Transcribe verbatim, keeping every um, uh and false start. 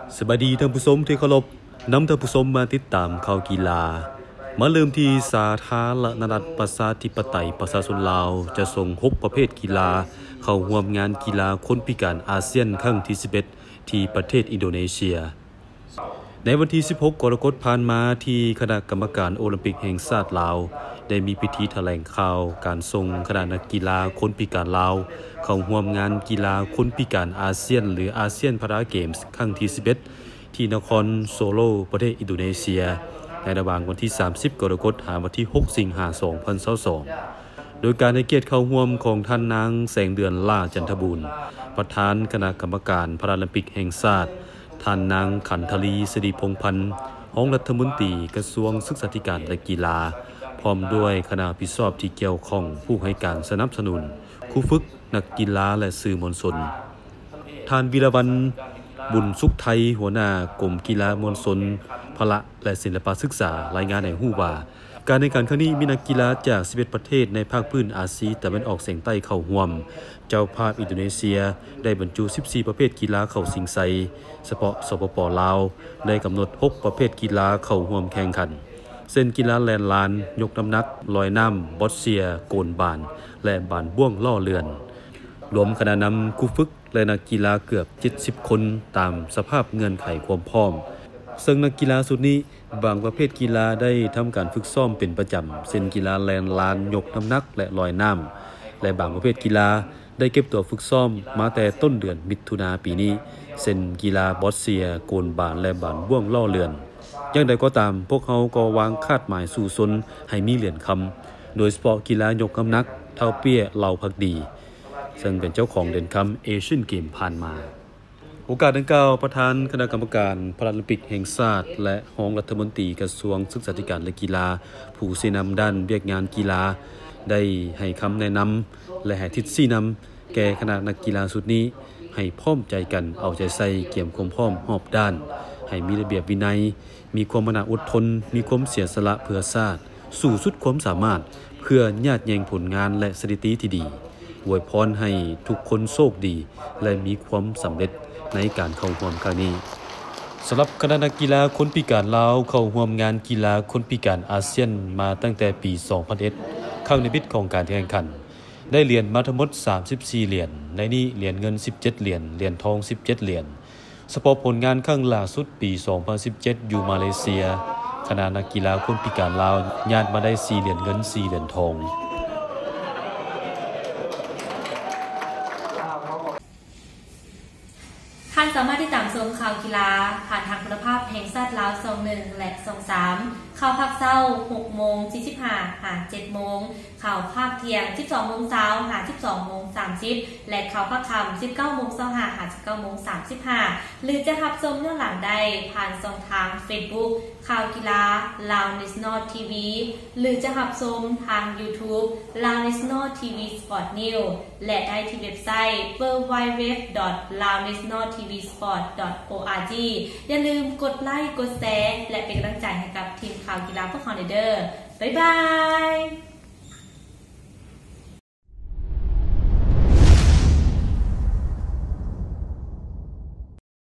สวัสดีท่านผู้ชมที่เคารพนำท่านผู้ชมมาติดตามข่าวกีฬามาเริ่มที่สาธารณรัฐประชาธิปไตยประชาชนลาวจะส่งหกประเภทกีฬาเข้าร่วมงานกีฬาคนพิการอาเซียนครั้งที่สิบเอ็ดที่ประเทศอินโดนีเซียในวันที่สิบหกกรกฎาคมผ่านมาที่คณะกรรมการโอลิมปิกแห่งชาติลาวได้มีพิธีแถลงข่าวการส่งคณะนักกีฬาคนพิการลาวเข้าร่วมงานกีฬาคนพิการอาเซียนหรืออาเซียนพาราเกมส์ครั้งที่สิบเอ็ดที่นครโซโลประเทศอินโดนีเซียในระหว่างวันที่สามสิบกรกฎาคมถึงวันที่หกสิงหาคมสองพันยี่สิบสองโดยการให้เกียรติเข้าร่วมของท่านนางแสงเดือนล่าจันทบุญประธานคณะกรรมการพาราลิมปิกแห่งชาติท่านนางขันธลีสิริพงษ์พันธ์รองรัฐมนตรีกระทรวงศึกษาธิการและกีฬาพร้อมด้วยคณะผู้สอบที่เกี่ยวข้องผู้ให้การสนับสนุนครูฝึกนักกีฬาและสื่อมวลชนท่านวีรวรรณบุญสุขไทยหัวหน้ากรมกีฬามวลชนพละและศิลปศึกษารายงานให้รู้ว่าการในการครั้งนี้มีนักกีฬาจากสิบเอ็ดประเทศในภาคพื้นอาเซียนตะวันออกเฉียงใต้เข้าร่วมเจ้าภาพอินโดนีเซียได้บรรจุสิบสี่ประเภทกีฬาเข้าชิงชัยเฉพาะสปป.ลาวได้กำหนดหกประเภทกีฬาเข้าร่วมแข่งขันเส้นกีฬาแลนลานยกน้ำหนักลอยน้ำบอสเซียโกนบานและบานบ่วงล่อเรือนรวมคณะนำครูฝึกและนักกีฬาเกือบเจ็ดสิบคนตามสภาพเงื่อนไขความพร้อมซึ่งนักกีฬาสุดนี้บางประเภทกีฬาได้ทำการฝึกซ้อมเป็นประจำเช่นกีฬาแลนลานยกน้ำหนักและลอยน้ำและบางประเภทกีฬาได้เก็บตัวฝึกซ้อมมาแต่ต้นเดือนมิถุนายนปีนี้เช่นกีฬาบอสเซียโกนบานและบานบ่วงล่อเรือนอย่างใดก็ตามพวกเขาก็วางคาดหมายสู่ชนให้มีเหรียญคำโดยเฉพาะกีฬายกน้ำหนักเท่าเปี้ยเหล่าพักดีซึ่งเป็นเจ้าของเหรียญคำเอเชียนเกมผ่านมาโอกาสดังกล่าวประธานคณะกรรมการพาราลิมปิกแห่งชาติและรองรัฐมนตรีกระทรวงศึกษาธิการและกีฬาผู้ชี้นำด้านเวียกงานกีฬาได้ให้คำแนะนำและให้ทิศชี้นำแก่คณะนักกีฬาสุดนี้ให้พร้อมใจกันเอาใจใส่เกี่ยมความพร้อมรอบด้านให้มีระเบียบวินัยมีความอดอดทนมีความเสียสละเพื่อชาติสู่สุดความสามารถเพื่อญาติแยงผลงานและสถิติที่ดีอวยพรให้ทุกคนโชคดีและมีความสำเร็จในการเข้าร่วมครั้งนี้สำหรับคณะนักกีฬาคนพิการลาวเข้าร่วมงานกีฬาคนพิการอาเซียนมาตั้งแต่ปีสองพันเอ็ดครั้งในพิษของการแข่งขันได้เหรียญมาทั้งหมดสามสิบสี่เหรียญในนี้เหรียญเงินสิบเจ็ดเหรียญเหรียญทองสิบเจ็ดเหรียญเฉพาะผลงานครั้งล่าสุดปีสองพันสิบเจ็ดอยู่มาเลเซียคณะนักกีฬาคนพิการลาวญาติมาได้สี่เหรียญเงินสี่เหรียญทองท่านสามารถติดตามชมข่าวกีฬาผ่านทางคุณภาพแห่งชาติลาวช่องหนึ่งและช่องสามข่าวภาคเช้าหกโมงสี่สิบห้าหาเจ็ดโมงข่าวภาคเที่ยงสิบสองโมงเช้าหาสิบสองโมงสามสิบและข่าวภาคค่ำสิบเก้าโมงเช้าหาหาสิบเก้าโมงสามสิบห้าหรือจะรับชมย้อนหลังได้ผ่านช่องทาง Facebook ข่าวกีฬา Lao National ที วี หรือจะรับชมทาง YouTube Lao National ที วี Sport News และได้ที่เว็บไซต์ ดับเบิลยู ดับเบิลยู ดับเบิลยู ดอท ลาว เนชั่นแนล ที วี สปอร์ต ดอท โอ อาร์ จี อย่าลืมกดไลค์กดแชร์และเป็นกำลังใจให้กับทีมข่าวกีฬาพวกเราเด้อบ๊ายบาย